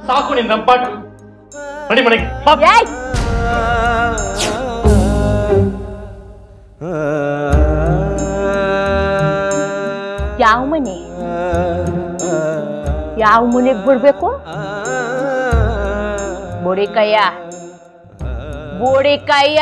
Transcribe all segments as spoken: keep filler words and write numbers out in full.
ಸಾಕು ನಿನ್ ರಂಪಾಟ. ನಡಿ ಮನೆಗೆ. ಯಾವ ಮನೆ? ಯಾವ ಮನೆಗೆ ಬಿಡ್ಬೇಕು? ಬೋಡಿಕಯ್ಯ ಬೋಡಿಕಯ್ಯ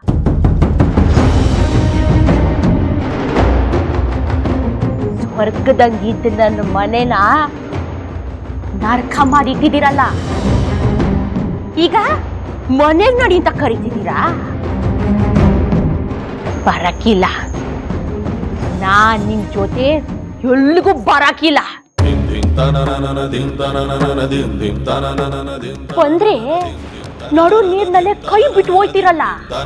ಸ್ವರ್ಗದಂಗಿದ್ದ ನನ್ನ ಮನೆನ ನರಕ ಮಾಡಿಟ್ಟಿದ್ದೀರಲ್ಲ, ಈಗ ಮನೆಗ್ ನಡಿ ಅಂತ ಕರಿತಿದ್ದೀರಾ? ಬರಕಿಲ್ಲ, ನಾನ್ ನಿಮ್ ಜೊತೆ ಎಲ್ಲಿಗೂ ಬರಕಿಲ್ಲ. ಬಂದ್ರೆ ನಡು ನೀರ್ನಲ್ಲೇ ಕೈ ಬಿಟ್ಟು ಹೋಯ್ತಿರಲ್ಲ.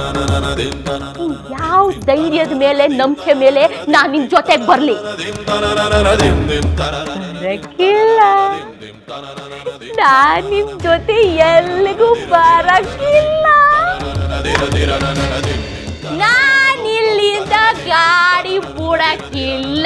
ಯಾವ ಧೈರ್ಯದ ಮೇಲೆ ನಂಬಿಕೆ ಮೇಲೆ ನಾನ್ ನಿಮ್ ಜೊತೆಗ್ ಬರ್ಲಿ? ಬರಕಿಲ್ಲ, ನಾನ್ ನಿಮ್ ಜೊತೆ ಎಲ್ಲಿಗೂ ಬರಕಿಲ್ಲ. ನಾನ್ ಇಲ್ಲಿಂದ ಗಾಡಿ ಬಿಡಕ್ಕಿಲ್ಲ.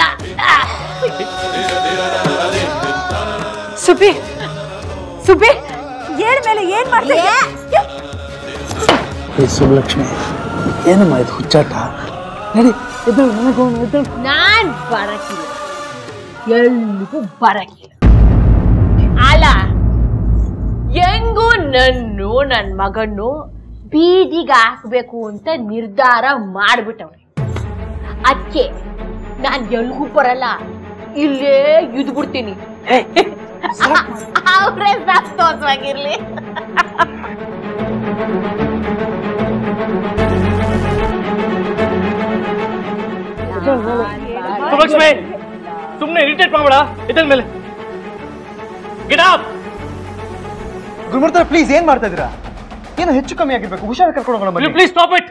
ಸುಬ್ಬಿ ಸುಬ್ಬಿ ಏನ್ ಮೇಲೆ ಏನ್ ಮಾಡ್ತೀಯ? ಸುಬ್ಬಲಕ್ಷ್ಮಿ, ಏನಮ್ಮ ಇದು ಹುಚ್ಚಾಟ? ನಡಿ, ನಾನ್ ಬರಕಿಲ್ಲ, ಎಲ್ಲಿಗೂ ಬರಕಿಲ್ಲ. ಅಲ್ಲ, ಹೆಂಗೂ ನನ್ನು ನನ್ ಮಗನ್ನು ಬೀದಿಗೆ ಹಾಕ್ಬೇಕು ಅಂತ ನಿರ್ಧಾರ ಮಾಡ್ಬಿಟ್ಟವ್ರೆ. ಅದಕ್ಕೆ ನಾನ್ ಎಲ್ಗೂ ಬರಲ್ಲ, ಇಲ್ಲೇ ಇದ್ ಬಿಡ್ತೀನಿ. ಅವ್ರೆ ಸಂತೋಷವಾಗಿರ್ಲಿ. ಸುಬ್ಬಲಕ್ಷ್ಮಿ, ಸುಮ್ನೆ ಇರಿಟೇಟ್ ಮಾಡಬೇಡ. ಇದನ್ ಮೇಲೆ ಗುರುಮೂರ್ತಿ, ಪ್ಲೀಸ್ ಏನ್ ಮಾಡ್ತಾ ಇದೀರಾ? ಏನೋ ಹೆಚ್ಚು ಕಮ್ಮಿ ಆಗಿರ್ಬೇಕು, ಹುಷಾರ ಕರ್ಕೊಂಡು ಹೋಗೋಣ. Please stop it.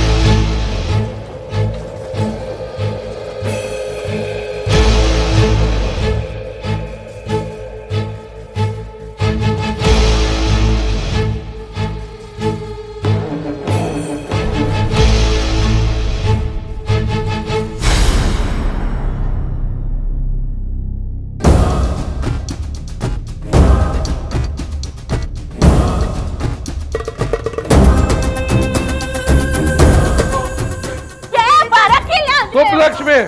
ಸುಬ್ಬಲಕ್ಷ್ಮಿ,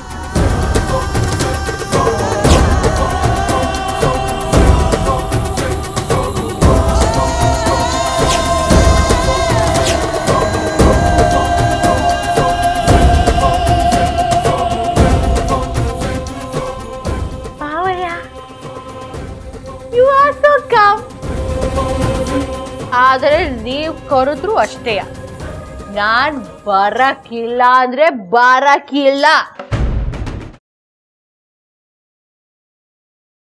ಆದ್ರೆ ನೀವ್ ಕರೆದ್ರು ಅಷ್ಟೇಯ, ನಾನ್ ಬರಕಿಲ್ಲ ಅಂದ್ರೆ ಬರಕಿಲ್ಲ.